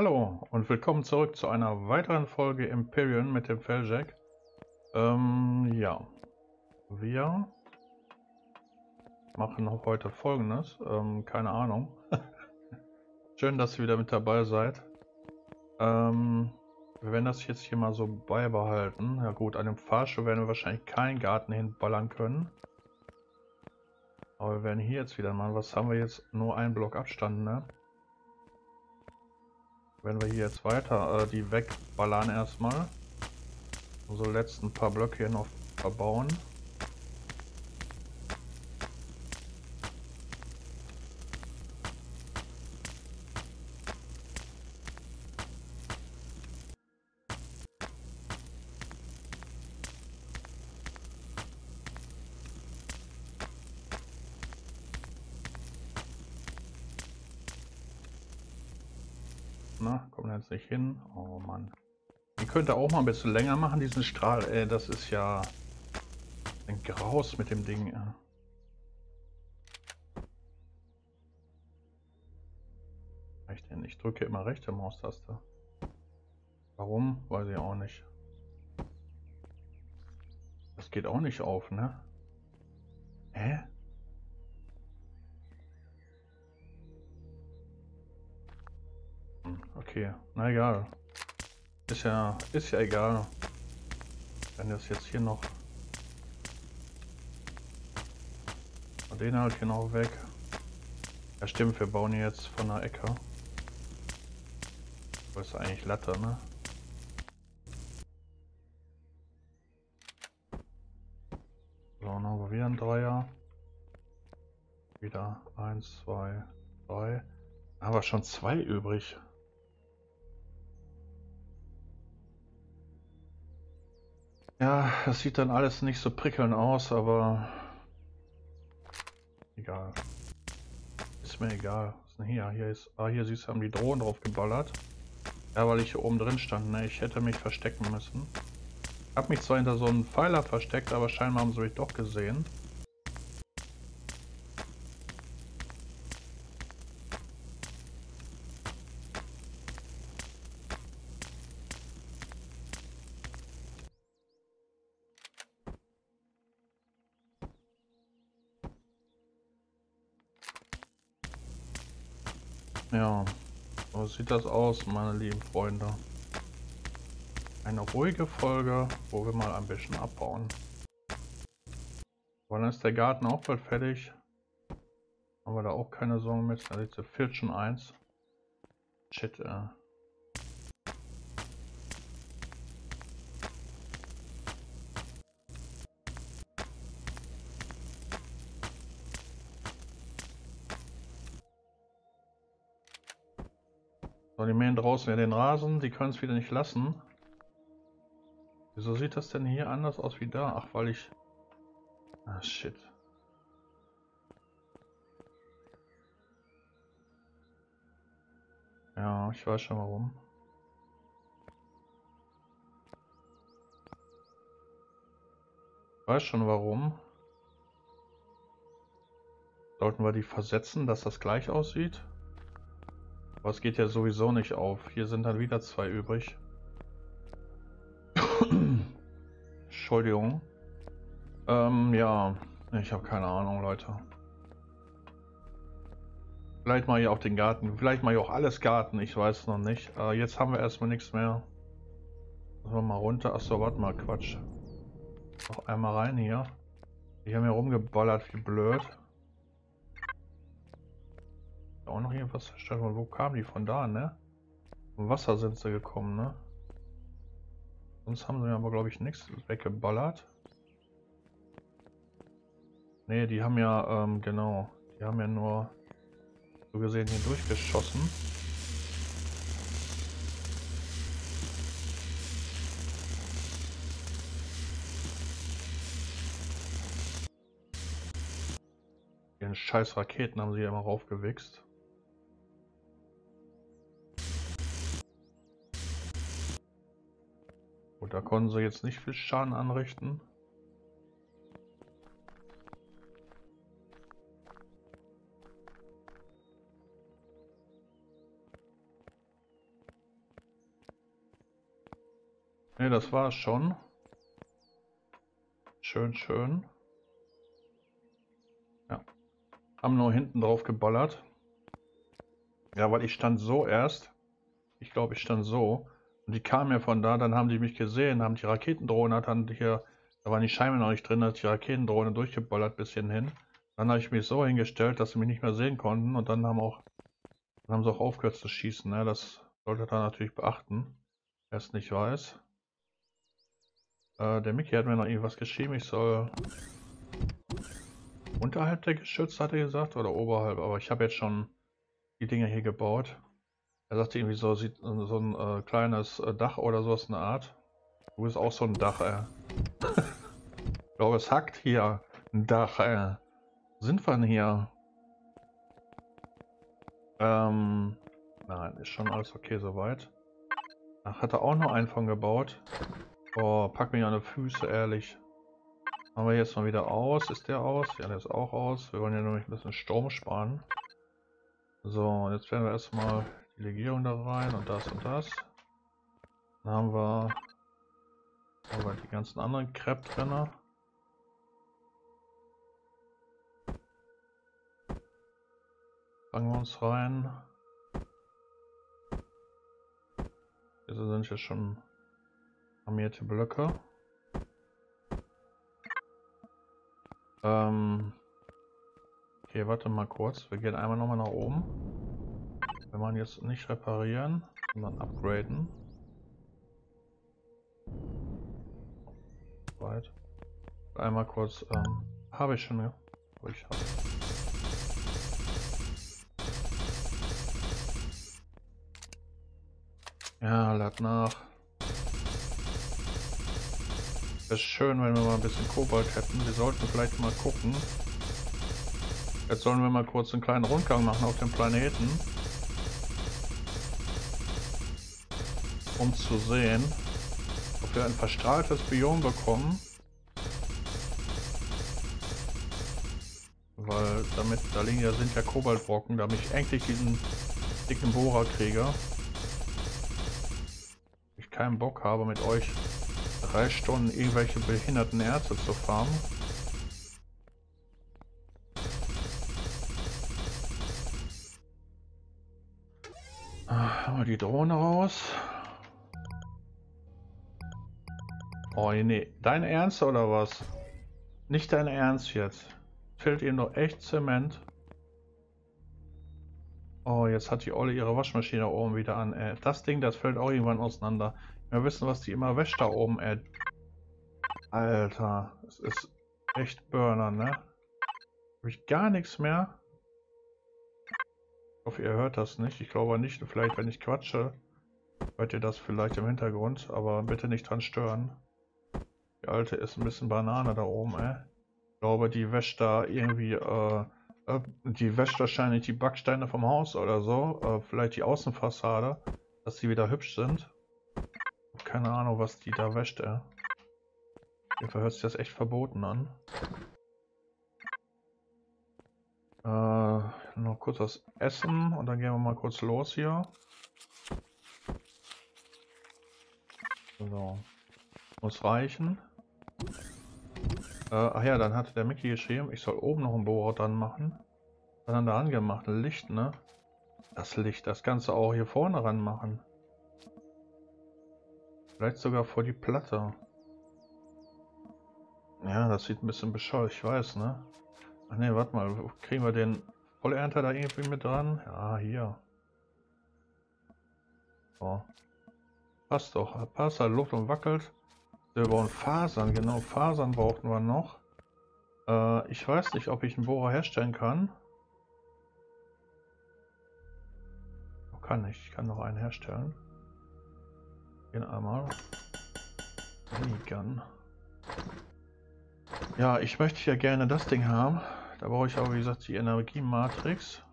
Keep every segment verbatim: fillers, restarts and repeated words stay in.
Hallo und willkommen zurück zu einer weiteren Folge Empyrean mit dem Feljack. Ähm, ja. Wir machen noch heute Folgendes. Ähm, keine Ahnung. Schön, dass ihr wieder mit dabei seid. Ähm, wir werden das jetzt hier mal so beibehalten. Ja gut, an dem Fahrstuhl werden wir wahrscheinlich keinen Garten hinballern können. Aber wir werden hier jetzt wieder mal, was haben wir jetzt? Nur einen Block Abstand, ne? Wenn wir hier jetzt weiter äh, die wegballern erstmal. Unsere letzten paar Blöcke hier noch verbauen. Na, kommt jetzt nicht hin. Oh Mann. Die könnte auch mal ein bisschen länger machen, diesen Strahl. Ey, das ist ja ein Graus mit dem Ding. Ja. Ich, denn? Ich drücke immer rechte Maustaste. Warum? Weiß ich auch nicht. Das geht auch nicht auf, ne? Hä? Hm, okay, na egal. Ist ja, ist ja egal. Wenn das jetzt hier noch... Den halt hier noch weg. Ja stimmt, wir bauen jetzt von der Ecke. Das ist eigentlich Latte, ne? So, dann haben wir wieder ein Dreier. Wieder eins, zwei, drei. Aber schon zwei übrig. Ja, das sieht dann alles nicht so prickelnd aus, aber egal. Ist mir egal. Was ist denn hier? Hier ist. Ah, hier siehst du, haben die Drohnen drauf geballert. Ja, weil ich hier oben drin stand, ne? Ich hätte mich verstecken müssen. Hab mich zwar hinter so einem Pfeiler versteckt, aber scheinbar haben sie mich doch gesehen. Ja, so sieht das aus, meine lieben Freunde. Eine ruhige Folge, wo wir mal ein bisschen abbauen. Aber dann ist der Garten auch bald fertig. Haben wir da auch keine Sorgen mit. Da jetzt fehlt schon eins. Shit, äh. So, die mähen draußen ja den Rasen. Die können es wieder nicht lassen. Wieso sieht das denn hier anders aus wie da? Ach, weil ich... Ah, shit. Ja, ich weiß schon warum. Ich weiß schon warum. Sollten wir die versetzen, dass das gleich aussieht? Aber es geht ja sowieso nicht auf. Hier sind dann wieder zwei übrig. Entschuldigung. Ähm, ja. Ich habe keine Ahnung, Leute. Vielleicht mal hier auch den Garten. Vielleicht mal hier auch alles Garten. Ich weiß noch nicht. Äh, jetzt haben wir erstmal nichts mehr. Müssen wir mal runter. Achso, warte mal. Quatsch. Noch einmal rein hier. Die haben hier rumgeballert wie blöd. Auch noch irgendwas zerstört. Wo kamen die von da, ne? Vom Wasser sind sie gekommen, ne? Sonst haben sie aber, glaube ich, nichts weggeballert. Ne, die haben ja, ähm, genau. Die haben ja nur so gesehen hier durchgeschossen. Den scheiß Raketen haben sie ja immer raufgewichst. Und da konnten sie jetzt nicht viel Schaden anrichten. Ne, das war schon. Schön, schön. Ja. Haben nur hinten drauf geballert. Ja, weil ich stand so erst. Ich glaube, ich stand so. Und die kamen ja von da, dann haben die mich gesehen, haben die Raketendrohne, hat dann hier, da waren die Scheiben noch nicht drin, hat die Raketendrohne durchgeballert bis hin. Dann habe ich mich so hingestellt, dass sie mich nicht mehr sehen konnten und dann haben auch, dann haben sie auch aufgehört zu schießen. Ne? Das sollte er natürlich beachten, wer es nicht weiß. Äh, der Mickey hat mir noch irgendwas geschrieben, ich soll unterhalb der Geschütze, hat er gesagt, oder oberhalb, aber ich habe jetzt schon die Dinger hier gebaut. Er sagte irgendwie so, sieht so ein äh, kleines äh, Dach oder sowas in der Art. Du bist auch so ein Dach, ey. Ich glaube, es hackt hier ein Dach, ey. Sind wir denn hier? Ähm, nein, ist schon alles okay soweit. Ach, hat er auch noch einen von gebaut. Oh, pack mich an die Füße, ehrlich. Haben wir jetzt mal wieder aus. Ist der aus? Ja, der ist auch aus. Wir wollen ja nämlich ein bisschen Strom sparen. So, und jetzt werden wir erstmal die Legierung da rein und das und das. Dann haben wir, haben wir die ganzen anderen Crepe drin. Fangen wir uns rein. Diese sind ja schon armierte Blöcke. Ähm okay, warte mal kurz. Wir gehen einmal nochmal nach oben. Wir machen jetzt nicht reparieren, sondern upgraden. Weit. Einmal kurz. Ähm, habe ich schon, ja. Habe ich. Hab. Ja, lad nach. Wäre schön, wenn wir mal ein bisschen Kobalt hätten. Wir sollten vielleicht mal gucken. Jetzt sollen wir mal kurz einen kleinen Rundgang machen auf dem Planeten. Um zu sehen, ob wir ein verstrahltes Biom bekommen. Weil damit, da liegen ja, sind ja Kobaltbrocken, damit ich endlich diesen dicken Bohrer kriege. Ich keinen Bock habe, mit euch drei Stunden irgendwelche behinderten Erze zu farmen. Ah, haben wir die Drohne raus. Oh nee, dein Ernst oder was? Nicht dein Ernst jetzt. Fehlt ihm doch echt Zement. Oh, jetzt hat die Olle ihre Waschmaschine oben wieder an. Ey. Das Ding, das fällt auch irgendwann auseinander. Wir wissen, was die immer wäscht da oben, ey. Alter, es ist echt Burner, ne? Habe ich gar nichts mehr. Ich hoffe, ihr hört das nicht. Ich glaube nicht. Vielleicht, wenn ich quatsche, hört ihr das vielleicht im Hintergrund. Aber bitte nicht dran stören. Die Alte ist ein bisschen Banane da oben, ey. Ich glaube, die wäscht da irgendwie, äh, äh, die wäscht wahrscheinlich die Backsteine vom Haus oder so. Äh, vielleicht die Außenfassade, dass die wieder hübsch sind. Keine Ahnung, was die da wäscht, ey. Auf jeden Fall hört sich das echt verboten an. Äh, noch kurz was essen und dann gehen wir mal kurz los hier. So. Muss reichen. Äh, ach ja, dann hatte der Mickey geschrieben, ich soll oben noch einen Bohrer dran machen. Dann da angemacht, Licht, ne? Das Licht, das Ganze auch hier vorne ran machen. Vielleicht sogar vor die Platte. Ja, das sieht ein bisschen bescheuert, ich weiß, ne? Ach ne, warte mal, kriegen wir den Vollernter da irgendwie mit dran? Ja, hier. So. Passt doch, passt, halt Luft und wackelt. Wir brauchen Fasern, genau, Fasern brauchten wir noch. Äh, ich weiß nicht, ob ich einen Bohrer herstellen kann. Kann ich, ich kann noch einen herstellen. Den einmal. Gun. Ja, ich möchte ja gerne das Ding haben. Da brauche ich aber, wie gesagt, die Energiematrix.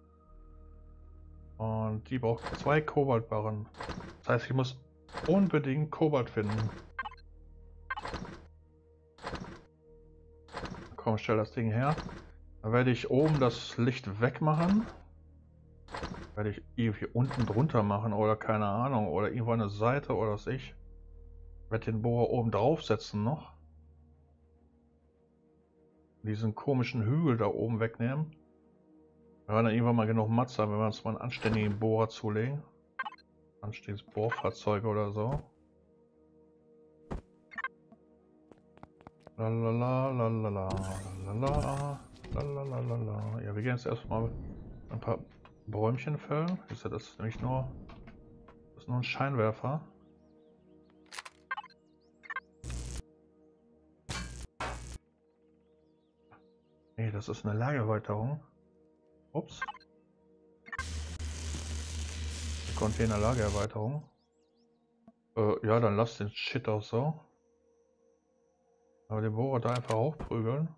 Und die braucht zwei Kobaltbarren. Das heißt, ich muss unbedingt Kobalt finden. Komm, stell das Ding her. Dann werde ich oben das Licht wegmachen. Werde ich irgendwie unten drunter machen oder keine Ahnung. Oder irgendwo an der Seite oder was ich. Ich werde den Bohrer oben draufsetzen noch. Diesen komischen Hügel da oben wegnehmen. Wir werden dann irgendwann mal genug Matz haben, wenn wir uns mal einen anständigen Bohrer zulegen. Anständiges Bohrfahrzeug oder so. Lalala, lalala, lalala, lalala, lalala. Ja, wir gehen jetzt erstmal ein paar Bäumchen fällen. Ist ja das nämlich nur, das ist nur ein Scheinwerfer. Nee, das ist eine Lagererweiterung. Ups. Container-Lagererweiterung. Äh, ja, dann lass den Shit auch so. Aber den Bohrer da einfach hochprügeln.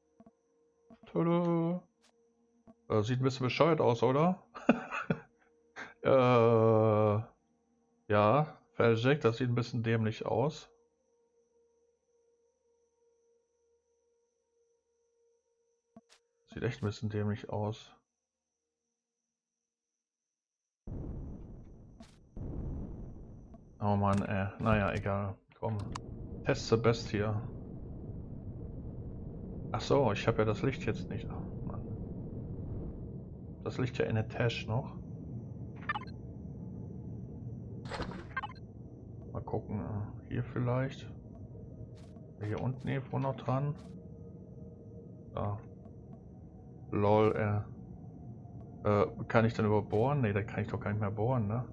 Tada. Äh, sieht ein bisschen bescheuert aus, oder? äh, ja, Jack, das sieht ein bisschen dämlich aus. Sieht echt ein bisschen dämlich aus. Oh Mann, ey. Naja, egal. Komm. Test the best hier. Ach so, ich habe ja das Licht jetzt nicht. Oh Mann. Das Licht ja in der Tasche noch. Mal gucken. Hier vielleicht. Hier unten irgendwo noch dran. Da. Lol, äh. Äh, kann ich dann überhaupt bohren? Ne, da kann ich doch gar nicht mehr bohren, ne?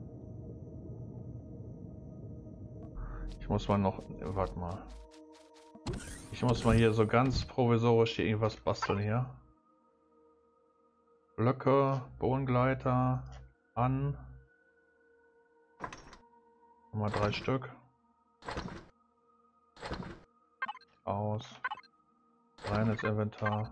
Ich muss mal noch. Warte mal. Ich muss mal hier so ganz provisorisch hier irgendwas basteln hier. Blöcke, Bohrengleiter, an. Nochmal drei Stück. Aus. Rein ins Inventar.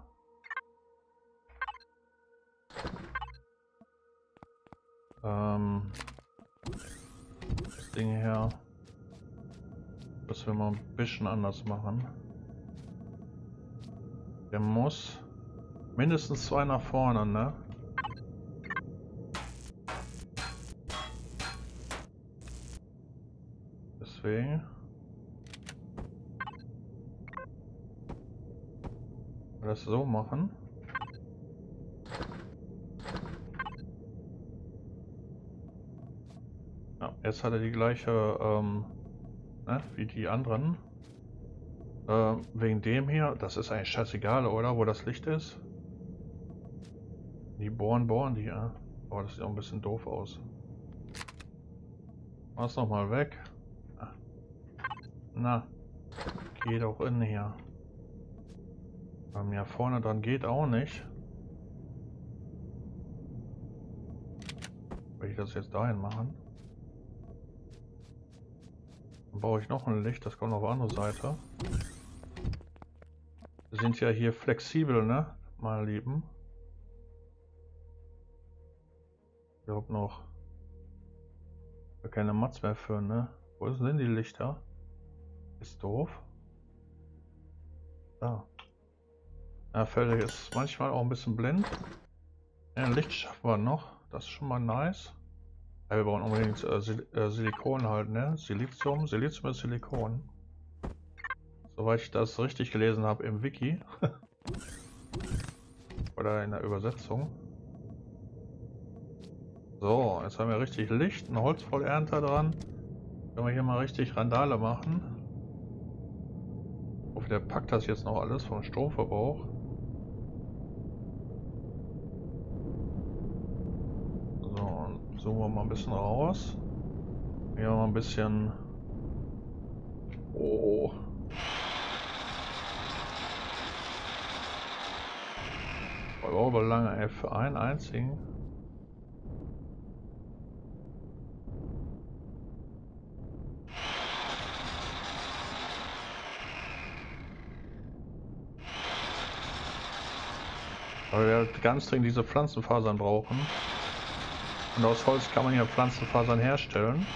Ähm, das Ding her. Das wir mal ein bisschen anders machen. Der muss mindestens zwei nach vorne, ne? Deswegen. Das so machen. Ja, jetzt hat er die gleiche, ähm, ne, wie die anderen. Äh, wegen dem hier, das ist eigentlich scheißegal, oder? Wo das Licht ist. Die bohren, bohren die, ja. Aber das sieht auch ein bisschen doof aus. Mach's noch mal weg. Na, geht auch in hier. Bei mir vorne dran geht auch nicht. Will ich das jetzt dahin machen? Dann brauche ich noch ein Licht, das kommt auf die andere Seite. Wir sind ja hier flexibel, ne, meine Lieben. Ich glaube noch. Wir keine Mats mehr führen, ne? Wo sind die Lichter? Ist doof. Da. Ja, Felge ist manchmal auch ein bisschen blind. Ja, Licht schaffen wir noch. Das ist schon mal nice. Ja, wir brauchen unbedingt äh, Sil äh, Silikon halt, ne? Silizium. Silizium ist Silikon. Soweit ich das richtig gelesen habe im Wiki. Oder in der Übersetzung. So, jetzt haben wir richtig Licht, ein Holzvollernter dran. Können wir hier mal richtig Randale machen. Ich hoffe, der packt das jetzt noch alles vom Stromverbrauch. So, zoomen wir mal ein bisschen raus. Hier mal ein bisschen. Oh. Aber lange, ey, für einen einzigen. Weil wir halt ganz dringend diese Pflanzenfasern brauchen. Und aus Holz kann man ja Pflanzenfasern herstellen.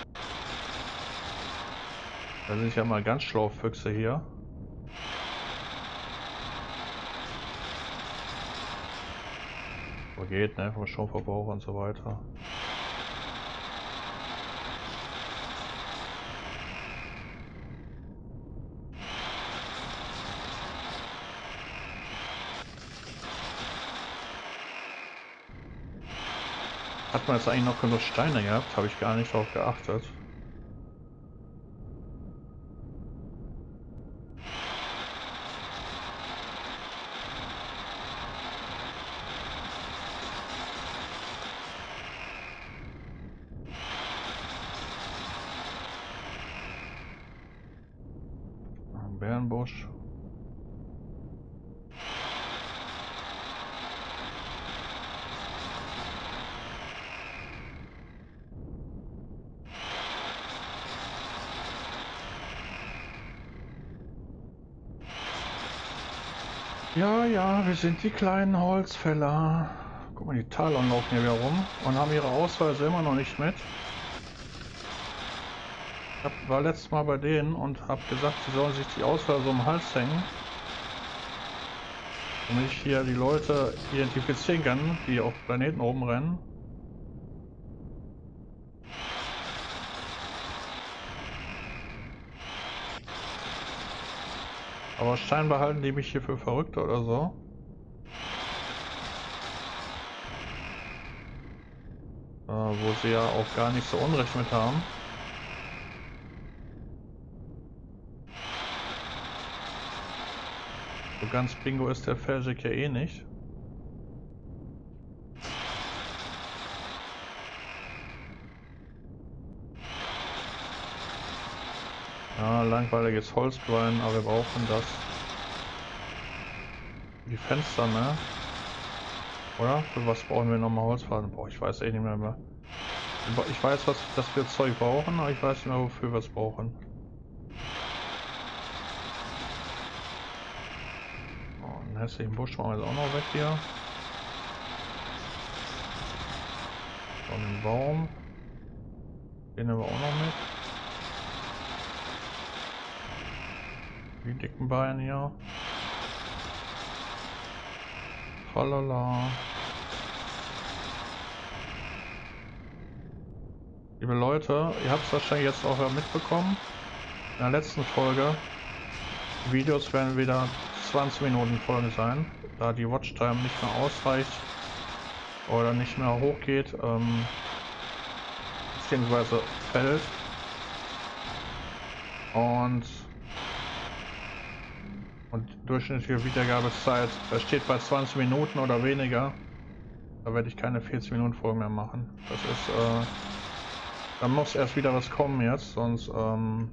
Da sind ja mal ganz schlaue Füchse hier. Wo geht, ne? Vom Stromverbrauch und so weiter. Hat man jetzt eigentlich noch genug Steine gehabt? Habe ich gar nicht darauf geachtet. Ein Bärenbusch. Ja, ja, wir sind die kleinen Holzfäller. Guck mal, die Talon laufen hier wieder rum und haben ihre Ausweise immer noch nicht mit. Ich hab, war letztes Mal bei denen und habe gesagt, sie sollen sich die Ausweise um den Hals hängen. Damit ich hier die Leute identifizieren kann, die auf Planeten rumrennen. Aber scheinbar halten die mich hier für verrückt oder so. Äh, wo sie ja auch gar nicht so Unrecht mit haben. So ganz Bingo ist der Felsic ja eh nicht. Ja, langweiliges Holzgrind, aber wir brauchen das. Die Fenster, ne? Oder? Für was brauchen wir nochmal Holzfaden? Boah, ich weiß eh nicht mehr, mehr. Ich weiß, was, dass wir Zeug brauchen, aber ich weiß nicht mehr, wofür wir es brauchen. Oh, einen hässlichen Busch machen wir jetzt auch noch weg hier. Und den Baum. Den nehmen wir auch noch mit. Die dicken Beine hier. Tralala. Liebe Leute, ihr habt es wahrscheinlich jetzt auch mitbekommen. In der letzten Folge. Die Videos werden wieder zwanzig Minuten Folge sein, da die Watchtime nicht mehr ausreicht oder nicht mehr hochgeht, ähm, beziehungsweise fällt. Und Und durchschnittliche Wiedergabezeit steht bei zwanzig Minuten oder weniger. Da werde ich keine vierzig Minuten Folgen mehr machen. Das ist, äh, da muss erst wieder was kommen jetzt, sonst, ähm,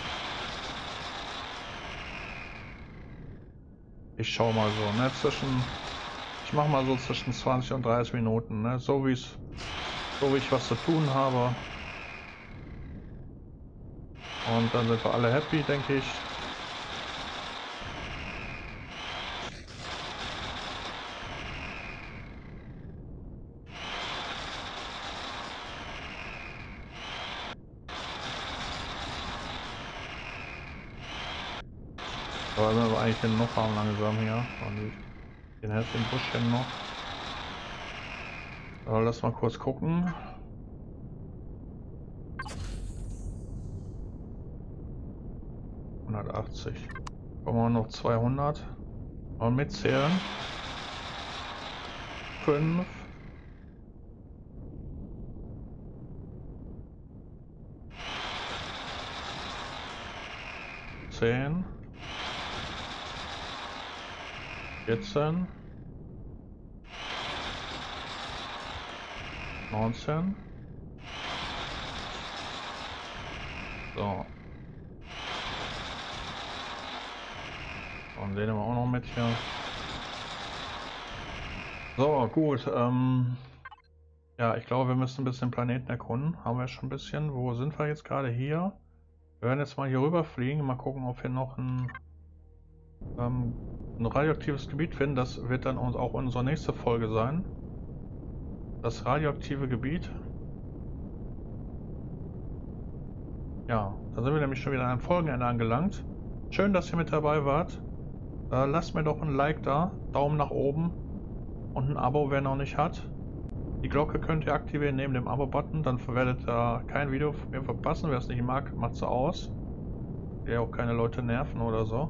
ich schau mal so, ne, zwischen, ich mache mal so zwischen zwanzig und dreißig Minuten, ne, so wie es, so wie ich was zu tun habe. Und dann sind wir alle happy, denke ich. Aber wenn wir eigentlich genug haben langsam hier. Und den hässlichen Busch hier noch. Aber lass mal kurz gucken. hundertachtzig. Kommen wir noch zweihundert. Und mitzählen. fünf. zehn. vierzehn. neunzehn. So. Und den nehmen wir auch noch mit hier. So, gut. Ähm, ja, ich glaube, wir müssen ein bisschen Planeten erkunden. Haben wir schon ein bisschen. Wo sind wir jetzt gerade? Hier. Wir werden jetzt mal hier rüber fliegen. Mal gucken, ob wir noch ein, ähm, ein radioaktives Gebiet finden. Das wird dann uns auch unsere nächste Folge sein. Das radioaktive Gebiet. Ja, da sind wir nämlich schon wieder an einem Folgenende angelangt. Schön, dass ihr mit dabei wart. Äh, lasst mir doch ein Like da, Daumen nach oben und ein Abo, wer noch nicht hat. Die Glocke könnt ihr aktivieren neben dem Abo-Button, dann werdet ihr kein Video mehr verpassen. Wer es nicht mag, macht es aus. Ja, auch keine Leute nerven oder so.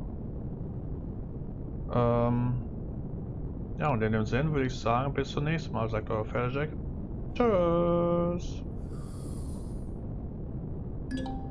Ähm ja, und in dem Sinne würde ich sagen, bis zum nächsten Mal, sagt euer Felsic. Tschüss.